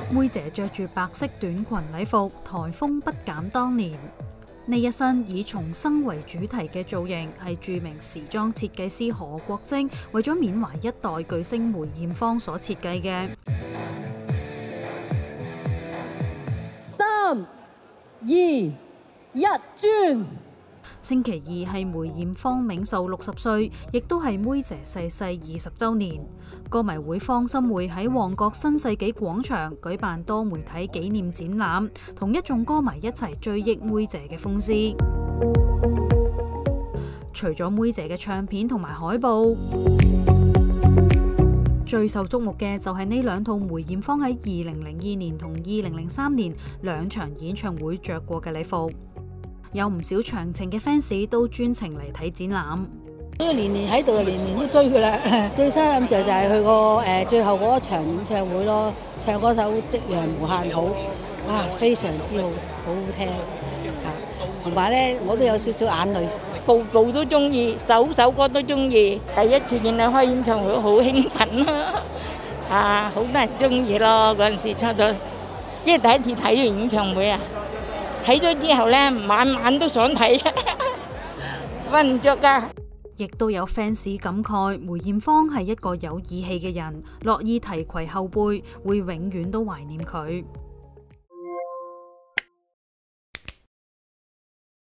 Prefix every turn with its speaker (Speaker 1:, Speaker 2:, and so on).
Speaker 1: 妹姐着住白色短裙禮服，颱風不減當年。呢一身以重生為主題嘅造型，係著名時裝設計師何國晶為咗緬懷一代巨星梅艷芳所設計嘅。
Speaker 2: 3、2、1，轉！
Speaker 1: 星期二係梅艷芳冥壽60歲，亦都係妹姐逝世20週年。歌迷會方心會喺旺角新世紀廣場舉辦多媒體紀念展覽，同一眾歌迷一齊追憶妹姐嘅風姿。除咗妹姐嘅唱片同埋海報，最受矚目嘅就係呢兩套梅艷芳喺2002年同2003年兩場演唱會着過嘅禮服。有唔少長情嘅 fans 都專程嚟睇展覽。
Speaker 2: 年年喺度，年年都追佢啦。最深印象就係佢個最後嗰一場演唱會咯，唱嗰首《夕陽無限好》，哇，非常之好，好好聽嚇。同埋咧，我都有少少眼淚，
Speaker 3: 部部都中意，首歌都中意。第一次見佢開演唱會，好興奮啦！好多人中意咯。嗰陣時出咗，即係第一次睇完演唱會啊！睇咗之後咧，晚晚都想睇，瞓唔着㗎。
Speaker 1: 亦都有 fans 感慨梅艷芳係一個有義氣嘅人，樂意提攜後輩，會永遠都懷念佢。